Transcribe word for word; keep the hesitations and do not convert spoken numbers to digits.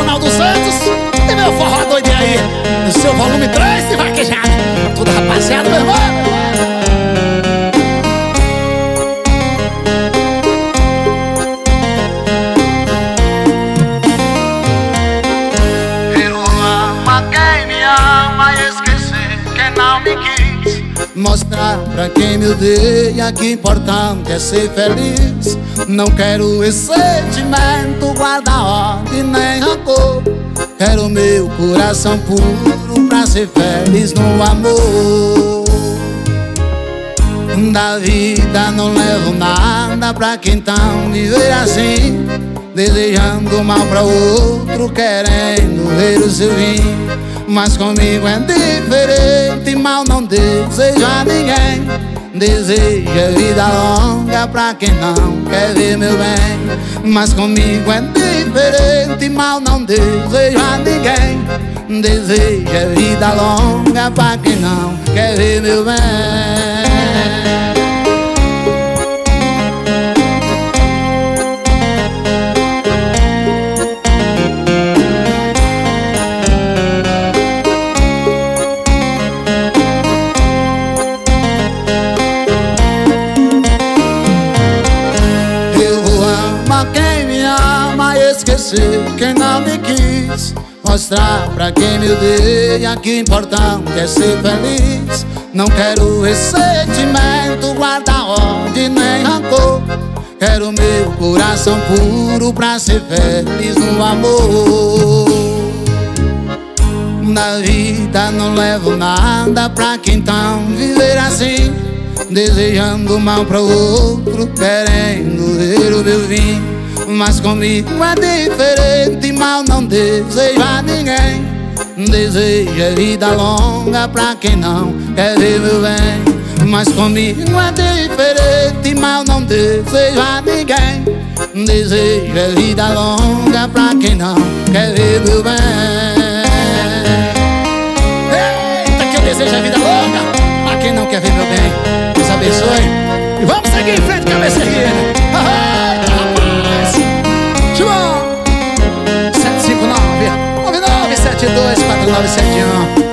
Ronaldo Santos e meu forró doido aí, no seu volume três de vaquejada. Tudo rapaziada, meu irmão. Mostrar pra quem me odeia que importante é ser feliz. Não quero esse sentimento, guarda ordem nem rancor. Quero meu coração puro pra ser feliz no amor. Da vida não levo nada pra que então viver assim, desejando mal pra outro, querendo ver o seu fim. Mas comigo é diferente, mal não desejo a ninguém. Deseja vida longa pra quem não quer ver meu bem. Mas comigo é diferente, mal não desejo a ninguém. Deseja vida longa pra quem não quer ver meu bem. Quem me ama, esquecer quem não me quis. Mostrar pra quem me odeia que importante é ser feliz. Não quero esse sentimento, guarda ordem nem rancor. Quero meu coração puro pra ser feliz no amor. Na vida não levo nada pra que então viver assim, desejando mal pra outro, querendo ver o meu fim. Mas comigo é diferente, mal não desejo a ninguém. Deseja vida longa pra quem não quer ver meu bem. Mas comigo é diferente, mal não desejo a ninguém. Deseja vida longa pra quem não quer ver meu bem. Eita, que eu desejo a vida longa pra quem não quer ver meu bem. Deus abençoe e vamos seguir em frente, cabeça erguida. Eita, rapaz, João sete cinco nove, nove nove sete dois, quatro nove sete um.